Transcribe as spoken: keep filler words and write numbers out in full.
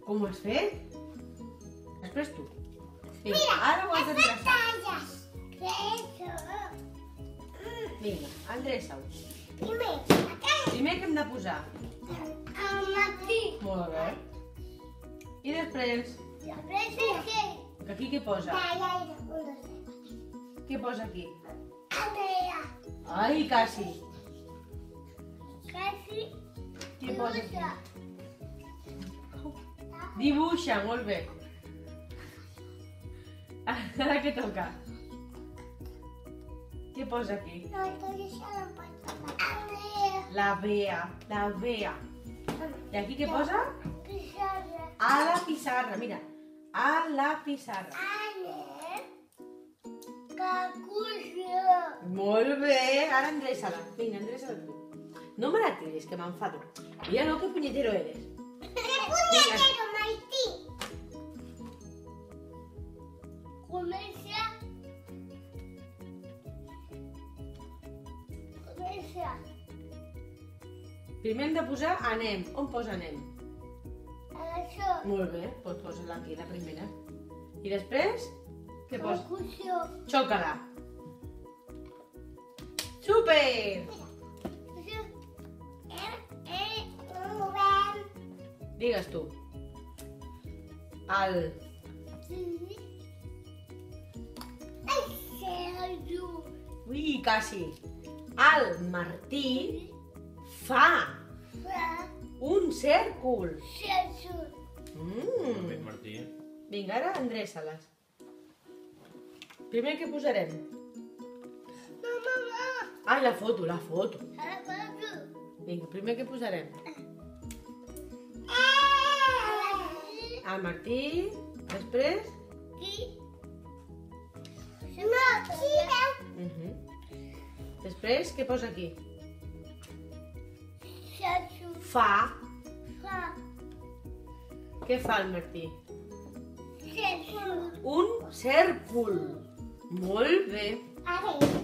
Com ho has fet? Després tu. Vinga, Mira, ara ho has les d'endreçar. pantalles. Creixo. Vinga, endreça-ho. Primer, acá. Primer que hem de posar. El matí. Molt bé. I després, Després què? que aquí què posa? Talla i un, dos, tres. Què posa aquí? Andrea. Ai, quasi. Casi. Què posa aquí? Dibuixa, molt bé. Ara què toca? Què posa aquí? No, estoy deixant en pantalla. Andrea. La Bea, la Bea. I aquí què posa? Pissarra. A la pissarra, mira. A la pissarra. Anne. Cacuixo. Molt bé, ara endreça-la. Vinga, endreça-la tu. No me la tiris, que m'enfado. Mira, no, que punyetero eres. ¡Qué puñetero, Maití! Comienza. Comienza. Primer hem de posar anem. On posa anem? Això. Molt bé, doncs posa-la aquí, la primera. I després, què posa? Cacuixo. Xoca-la. Super! Això. Eh, eh, no ho veiem. Digues tu. El... Sí. El Sergio. Ui, quasi. El Martí fa Fa. un cèrcol. Sergio. Mm. Bé, Martí. Vinga, ara endreça-les. Primer què posarem? No, mamà. Ai, la foto, la foto. Ara passo. Vinga, primer què posarem? El Martí. Després? Aquí. No, Xina. Uh-huh. Després, què posa aquí? Sergio. Fa. Fa. Què fa el Martí? Sergio. Un cèrcol. Molt bé. A ver.